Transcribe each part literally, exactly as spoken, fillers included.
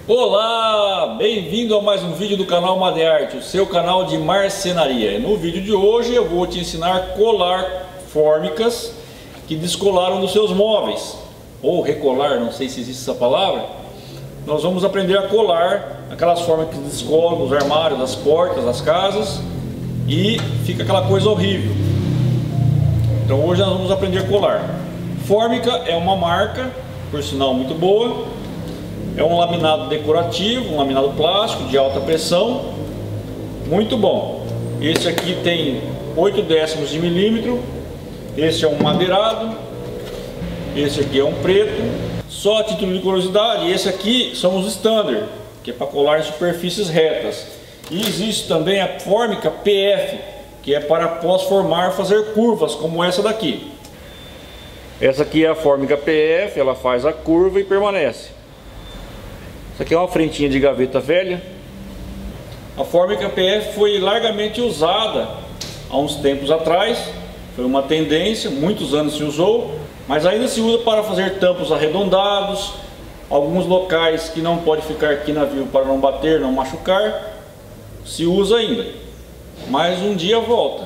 Olá, bem-vindo a mais um vídeo do canal Madearte, o seu canal de marcenaria. No vídeo de hoje eu vou te ensinar a colar fórmicas que descolaram dos seus móveis, ou recolar, não sei se existe essa palavra. Nós vamos aprender a colar aquelas fórmicas que descolam dos armários, das portas, das casas e fica aquela coisa horrível. Então hoje nós vamos aprender a colar. Fórmica é uma marca, por sinal muito boa. É um laminado decorativo, um laminado plástico de alta pressão, muito bom. Esse aqui tem oito décimos de milímetro. Esse é um madeirado. Esse aqui é um preto. Só a título de curiosidade, esse aqui são os standard, que é para colar em superfícies retas. E existe também a fórmica P F, que é para após formar fazer curvas, como essa daqui. Essa aqui é a fórmica P F, ela faz a curva e permanece. Essa aqui é uma frentinha de gaveta velha. A fórmica P F foi largamente usada há uns tempos atrás. Foi uma tendência, muitos anos se usou, mas ainda se usa para fazer tampos arredondados. Alguns locais que não pode ficar aqui na view para não bater, não machucar, se usa ainda, mas um dia volta.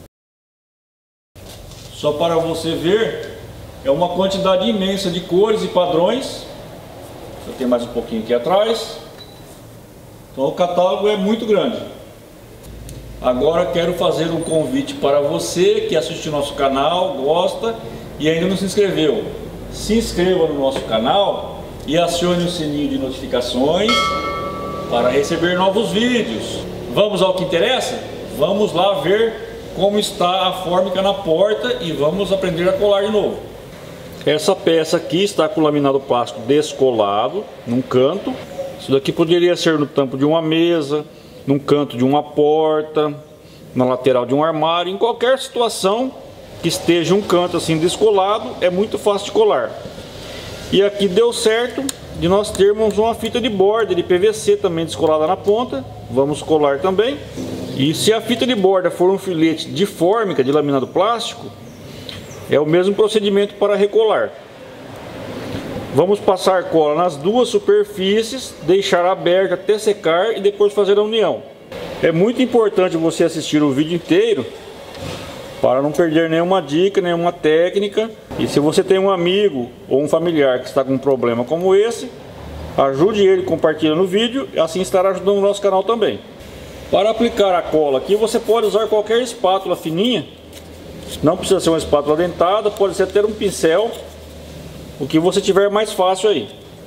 Só para você ver, é uma quantidade imensa de cores e padrões. Eu tenho mais um pouquinho aqui atrás. Então o catálogo é muito grande. Agora quero fazer um convite para você que assiste o nosso canal, gosta e ainda não se inscreveu. Se inscreva no nosso canal e acione o sininho de notificações para receber novos vídeos. Vamos ao que interessa? Vamos lá ver como está a fórmica na porta e vamos aprender a colar de novo. Essa peça aqui está com laminado plástico descolado num canto. Isso daqui poderia ser no tampo de uma mesa, num canto de uma porta, na lateral de um armário. Em qualquer situação que esteja um canto assim descolado, é muito fácil de colar. E aqui deu certo de nós termos uma fita de borda de P V C também descolada na ponta. Vamos colar também. E se a fita de borda for um filete de fórmica de laminado plástico, é o mesmo procedimento para recolar. Vamos passar cola nas duas superfícies, deixar aberta até secar e depois fazer a união. É muito importante você assistir o vídeo inteiro para não perder nenhuma dica, nenhuma técnica. E se você tem um amigo ou um familiar que está com um problema como esse, ajude ele compartilhando o vídeo, assim estará ajudando o nosso canal também. Para aplicar a cola aqui, você pode usar qualquer espátula fininha. Não precisa ser uma espátula dentada, pode ser até um pincel, o que você tiver mais fácil aí.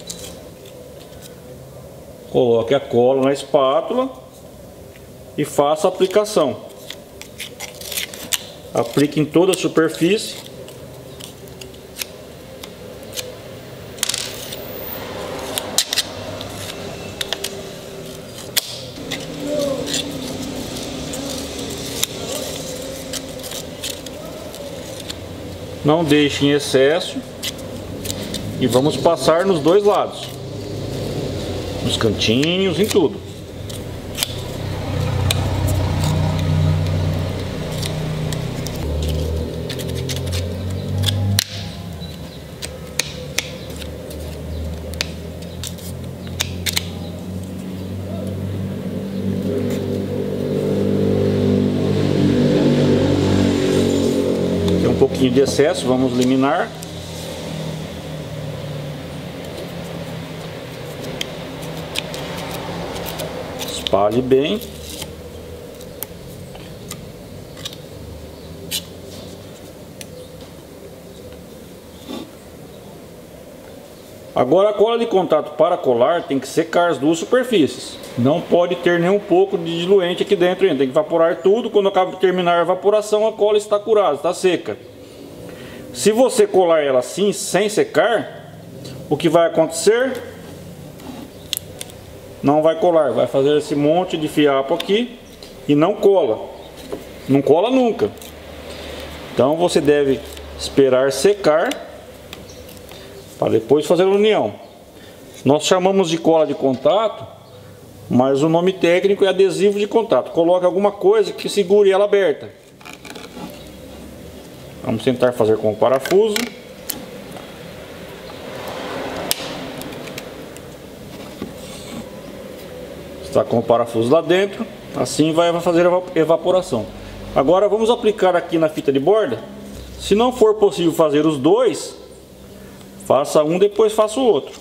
Coloque a cola na espátula e faça a aplicação. Aplique em toda a superfície. Não deixe em excesso. E vamos passar nos dois lados, nos cantinhos, em tudo. Tem um pouquinho de excesso, vamos eliminar. Espalhe bem. Agora a cola de contato para colar tem que secar as duas superfícies. Não pode ter nem um pouco de diluente aqui dentro ainda. Tem que evaporar tudo. Quando acaba de terminar a evaporação, a cola está curada, está seca. Se você colar ela assim, sem secar, o que vai acontecer? Não vai colar, vai fazer esse monte de fiapo aqui e não cola. Não cola nunca. Então você deve esperar secar para depois fazer a união. Nós chamamos de cola de contato, mas o nome técnico é adesivo de contato. Coloque alguma coisa que segure ela aberta. Vamos tentar fazer com o parafuso. Está com o parafuso lá dentro, assim vai fazer a evaporação. Agora vamos aplicar aqui na fita de borda. Se não for possível fazer os dois, faça um, depois faça o outro.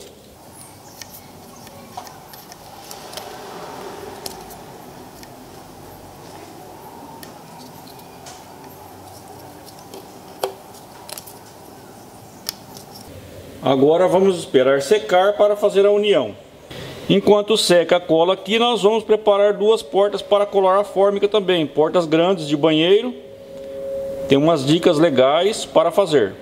Agora vamos esperar secar para fazer a união. Enquanto seca a cola aqui, nós vamos preparar duas portas para colar a fórmica também. Portas grandes de banheiro. Tem umas dicas legais para fazer.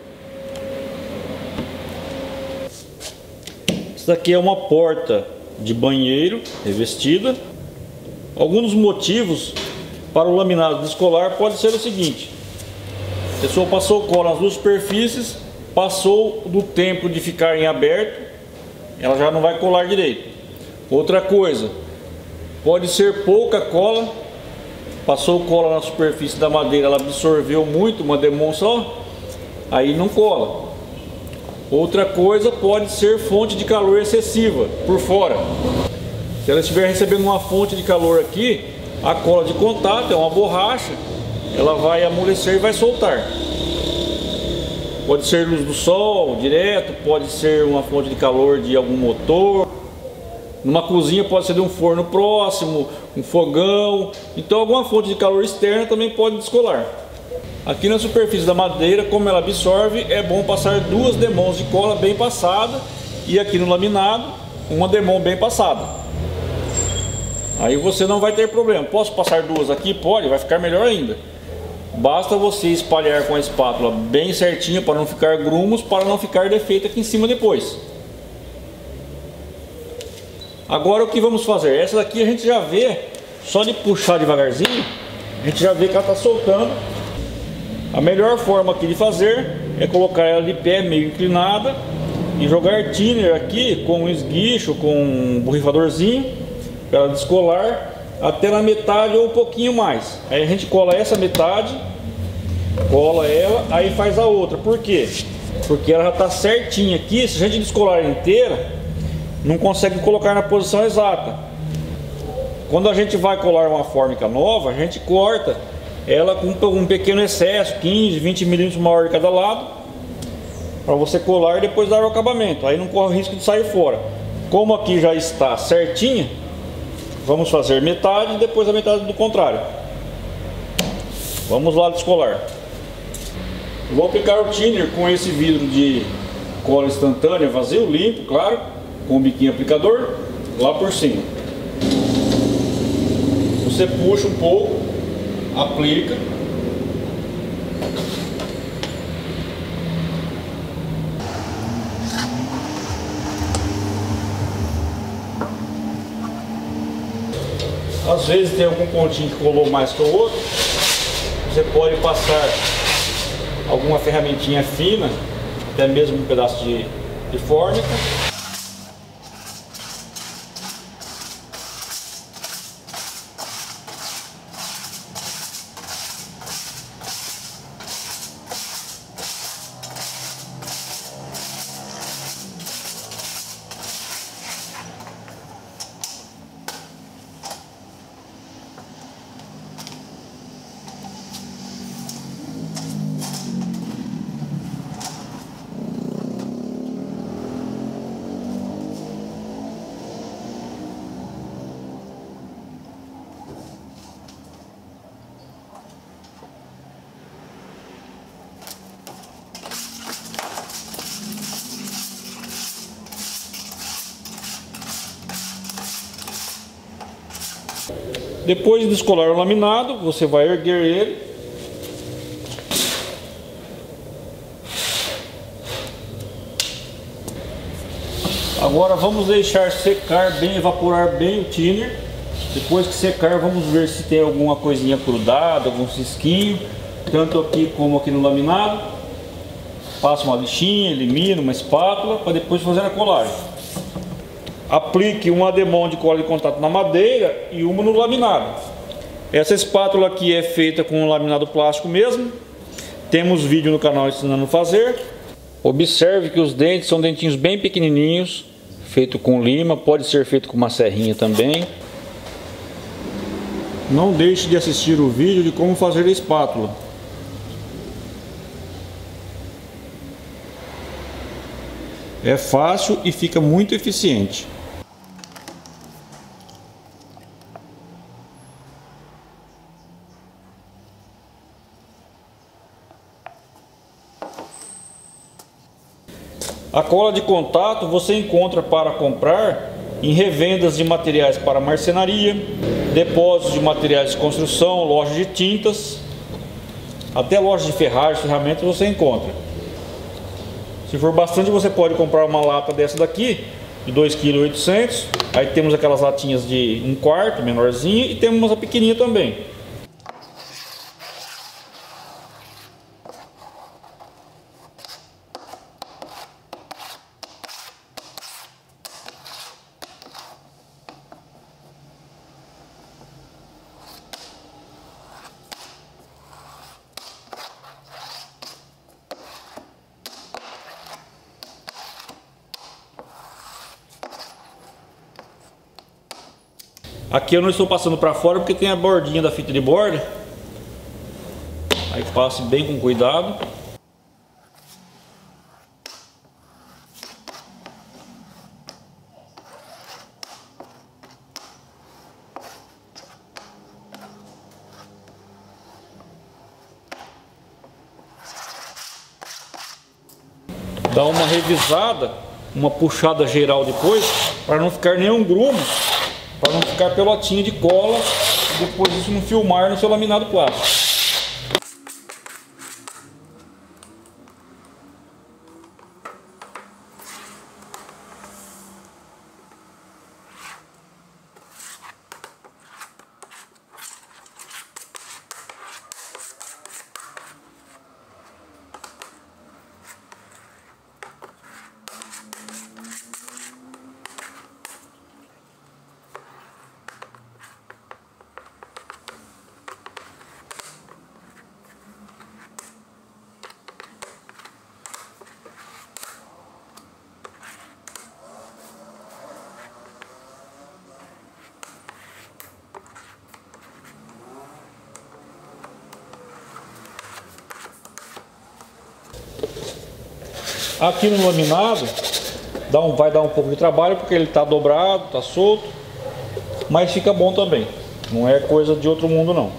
Essa aqui é uma porta de banheiro revestida. Alguns motivos para o laminado descolar pode ser o seguinte: a pessoa passou cola nas duas superfícies, passou do tempo de ficar em aberto, ela já não vai colar direito. Outra coisa, pode ser pouca cola, passou cola na superfície da madeira, ela absorveu muito, uma demão só, aí não cola. Outra coisa, pode ser fonte de calor excessiva por fora. Se ela estiver recebendo uma fonte de calor aqui, a cola de contato é uma borracha, ela vai amolecer e vai soltar. Pode ser luz do sol direto, pode ser uma fonte de calor de algum motor. Numa cozinha pode ser de um forno próximo, um fogão. Então alguma fonte de calor externa também pode descolar. Aqui na superfície da madeira, como ela absorve, é bom passar duas demãos de cola bem passada. E aqui no laminado, uma demão bem passada. Aí você não vai ter problema. Posso passar duas aqui? Pode, vai ficar melhor ainda. Basta você espalhar com a espátula bem certinha para não ficar grumos, para não ficar defeito aqui em cima depois. Agora o que vamos fazer? Essa daqui a gente já vê, só de puxar devagarzinho, a gente já vê que ela está soltando. A melhor forma aqui de fazer é colocar ela de pé, meio inclinada, e jogar thinner aqui com um esguicho, com um borrifadorzinho, para ela descolar até na metade ou um pouquinho mais. Aí a gente cola essa metade, cola ela, aí faz a outra. Por quê? Porque ela já está certinha aqui. Se a gente descolar inteira, não consegue colocar na posição exata. Quando a gente vai colar uma fórmica nova, a gente corta ela com um pequeno excesso, quinze, vinte milímetros maior de cada lado, para você colar e depois dar o acabamento. Aí não corre o risco de sair fora. Como aqui já está certinha, vamos fazer metade e depois a metade do contrário. Vamos lá descolar. Vou aplicar o thinner com esse vidro de cola instantânea, vazio, limpo, claro, com o biquinho aplicador lá por cima. Você puxa um pouco, aplica. Às vezes tem algum pontinho que colou mais que o outro. Você pode passar alguma ferramentinha fina, até mesmo um pedaço de, de fórmica. Depois de descolar o laminado, você vai erguer ele. Agora vamos deixar secar bem, evaporar bem o thinner. Depois que secar, vamos ver se tem alguma coisinha grudada, algum cisquinho, tanto aqui como aqui no laminado. Passa uma lixinha, elimina uma espátula para depois fazer a colagem. Aplique uma demão de cola de contato na madeira e uma no laminado. Essa espátula aqui é feita com um laminado plástico mesmo. Temos vídeo no canal ensinando a fazer. Observe que os dentes são dentinhos bem pequenininhos, feito com lima, pode ser feito com uma serrinha também. Não deixe de assistir o vídeo de como fazer a espátula. É fácil e fica muito eficiente. A cola de contato você encontra para comprar em revendas de materiais para marcenaria, depósitos de materiais de construção, lojas de tintas, até lojas de ferragens, ferramentas você encontra. Se for bastante, você pode comprar uma lata dessa daqui, de dois vírgula oitocentos quilos. Aí temos aquelas latinhas de um quarto, menorzinha, e temos uma pequenininha também. Aqui eu não estou passando para fora porque tem a bordinha da fita de borda. Aí passe bem com cuidado. Dá uma revisada, uma puxada geral depois, para não ficar nenhum grumo, para não ficar pelotinha de cola e depois isso não filmar no seu laminado plástico. Aqui no laminado dá um, vai dar um pouco de trabalho porque ele está dobrado, está solto, mas fica bom também. Não é coisa de outro mundo não.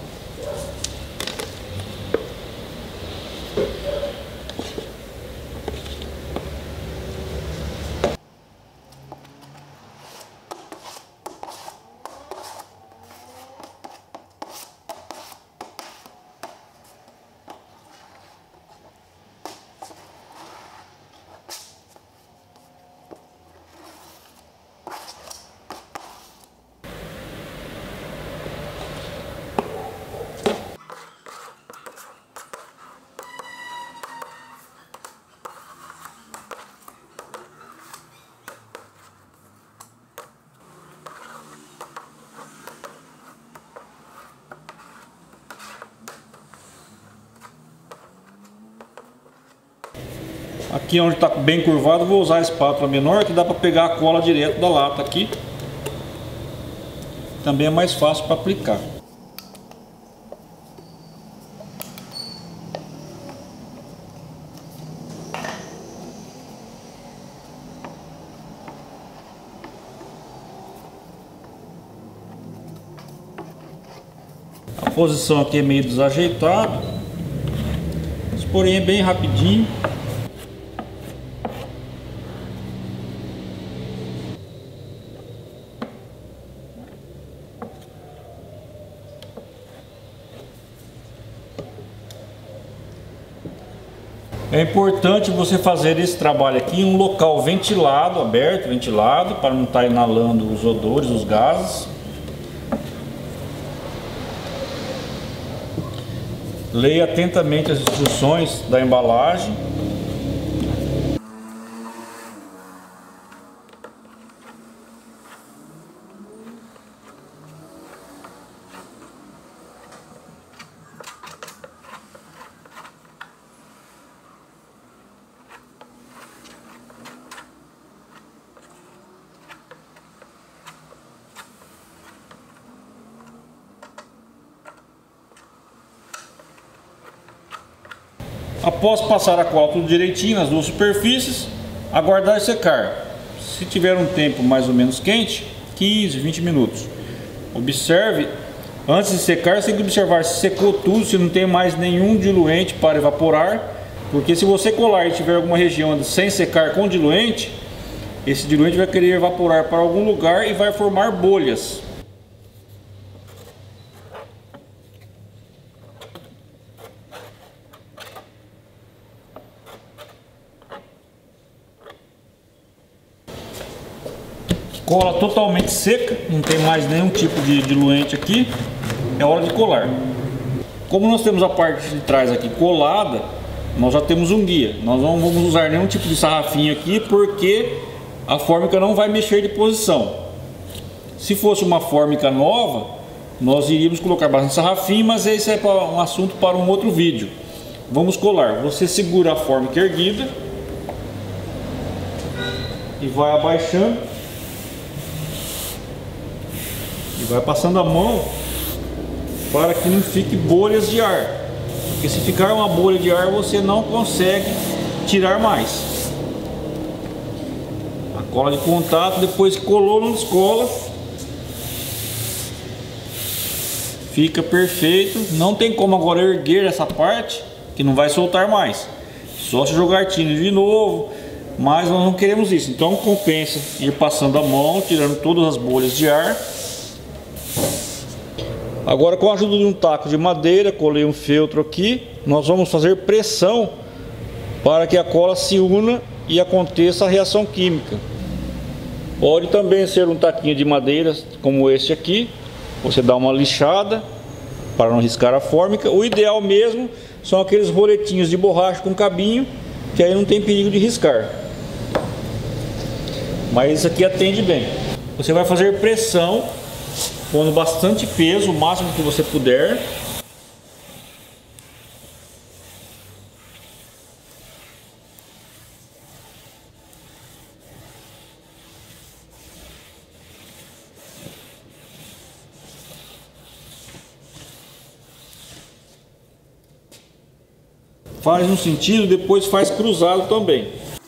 Aqui onde está bem curvado, vou usar a espátula menor, que dá para pegar a cola direto da lata aqui. Também é mais fácil para aplicar. A posição aqui é meio desajeitada, mas porém é bem rapidinho. É importante você fazer esse trabalho aqui em um local ventilado, aberto, ventilado, para não estar inalando os odores, os gases. Leia atentamente as instruções da embalagem. Após passar a cola tudo direitinho nas duas superfícies, aguardar secar. Se tiver um tempo mais ou menos quente, quinze, vinte minutos. Observe, antes de secar, você tem que observar se secou tudo, se não tem mais nenhum diluente para evaporar. Porque se você colar e tiver alguma região sem secar com diluente, esse diluente vai querer evaporar para algum lugar e vai formar bolhas. Cola totalmente seca, não tem mais nenhum tipo de diluente aqui, é hora de colar. Como nós temos a parte de trás aqui colada, nós já temos um guia. Nós não vamos usar nenhum tipo de sarrafinho aqui, porque a fórmica não vai mexer de posição. Se fosse uma fórmica nova, nós iríamos colocar bastante sarrafinho, mas esse é um assunto para um outro vídeo. Vamos colar. Você segura a fórmica erguida e vai abaixando e vai passando a mão para que não fique bolhas de ar, porque se ficar uma bolha de ar você não consegue tirar mais. A cola de contato, depois que colou, não descola, fica perfeito. Não tem como agora erguer essa parte, que não vai soltar mais, só se jogar tiner de novo, mas nós não queremos isso. Então compensa ir passando a mão, tirando todas as bolhas de ar. Agora, com a ajuda de um taco de madeira, colei um feltro aqui, nós vamos fazer pressão para que a cola se una e aconteça a reação química. Pode também ser um taquinho de madeira como este aqui, você dá uma lixada para não riscar a fórmica. O ideal mesmo são aqueles roletinhos de borracha com cabinho, que aí não tem perigo de riscar, mas isso aqui atende bem. Você vai fazer pressão pondo bastante peso, o máximo que você puder. Faz um sentido, depois faz cruzado também.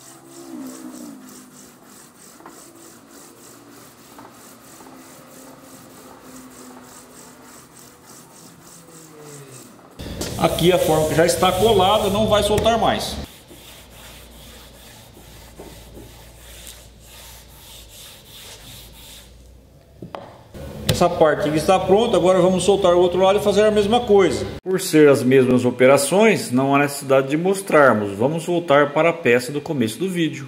Aqui a fórmica já está colada, não vai soltar mais. Essa parte aqui está pronta, agora vamos soltar o outro lado e fazer a mesma coisa. Por ser as mesmas operações, não há necessidade de mostrarmos. Vamos voltar para a peça do começo do vídeo.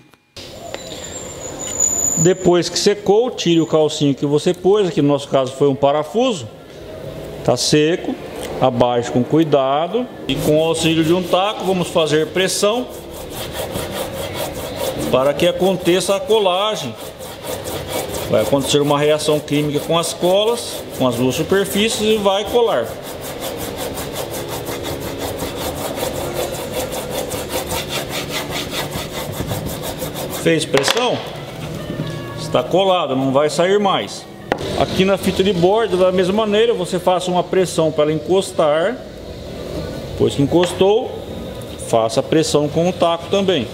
Depois que secou, tire o calcinho que você pôs, aqui no nosso caso foi um parafuso. Está seco. Abaixe com cuidado e com o auxílio de um taco vamos fazer pressão para que aconteça a colagem. Vai acontecer uma reação química com as colas, com as duas superfícies, e vai colar. Fez pressão? Está colado, não vai sair mais. Aqui na fita de borda, da mesma maneira, você faça uma pressão para ela encostar. Depois que encostou, faça a pressão com o taco também.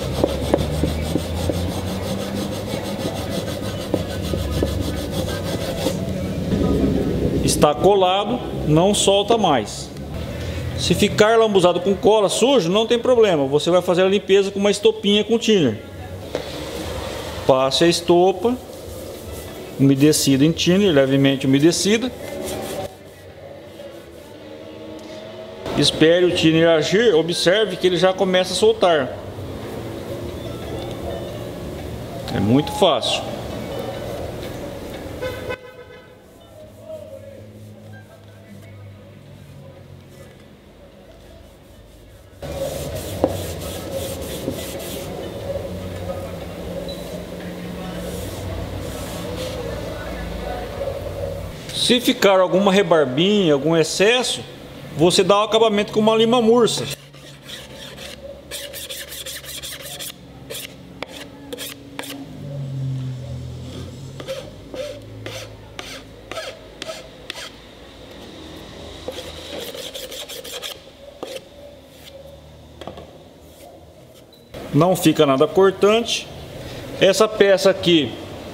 Está colado, não solta mais. Se ficar lambuzado com cola sujo, não tem problema. Você vai fazer a limpeza com uma estopinha com thinner. Passe a estopa umedecida em thinner, levemente umedecida. Espere o thinner agir, observe que ele já começa a soltar. É muito fácil. Se ficar alguma rebarbinha, algum excesso, você dá o acabamento com uma lima mursa. não fica nada cortante. Essa peça aqui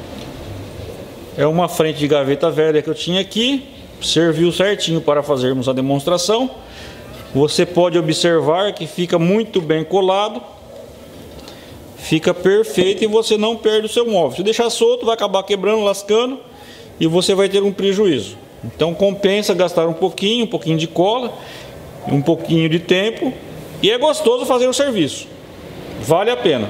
é uma frente de gaveta velha que eu tinha aqui, serviu certinho para fazermos a demonstração. Você pode observar que fica muito bem colado, fica perfeito e você não perde o seu móvel. Se deixar solto, vai acabar quebrando, lascando e você vai ter um prejuízo. Então compensa gastar um pouquinho, um pouquinho de cola, um pouquinho de tempo, e é gostoso fazer o serviço, vale a pena.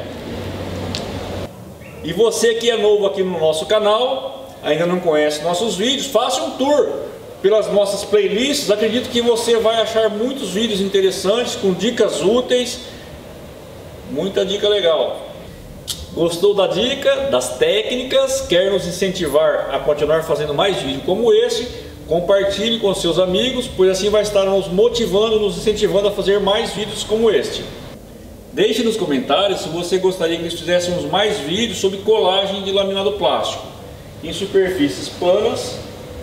E você que é novo aqui no nosso canal, ainda não conhece nossos vídeos, faça um tour pelas nossas playlists. Acredito que você vai achar muitos vídeos interessantes, com dicas úteis, muita dica legal. Gostou da dica, das técnicas, quer nos incentivar a continuar fazendo mais vídeos como esse? Compartilhe com seus amigos, pois assim vai estar nos motivando, nos incentivando a fazer mais vídeos como este. Deixe nos comentários se você gostaria que nós fizéssemos mais vídeos sobre colagem de laminado plástico em superfícies planas,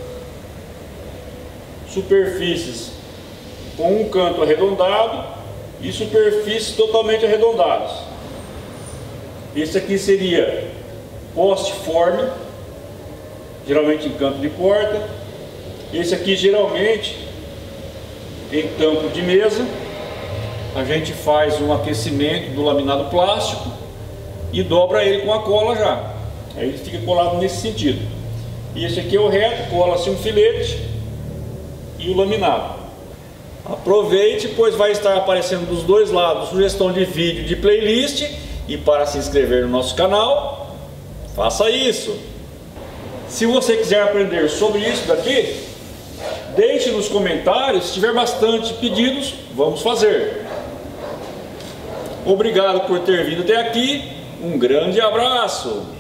superfícies com um canto arredondado e superfícies totalmente arredondadas. Esse aqui seria poste forme, geralmente em canto de porta. Esse aqui geralmente em tampo de mesa. A gente faz um aquecimento do laminado plástico e dobra ele com a cola já. Aí ele fica colado nesse sentido. E esse aqui é o reto, cola-se um filete e o laminado. Aproveite, pois vai estar aparecendo dos dois lados sugestão de vídeo, de playlist. E para se inscrever no nosso canal, faça isso. Se você quiser aprender sobre isso daqui, deixe nos comentários. Se tiver bastante pedidos, vamos fazer. Obrigado por ter vindo até aqui. Um grande abraço.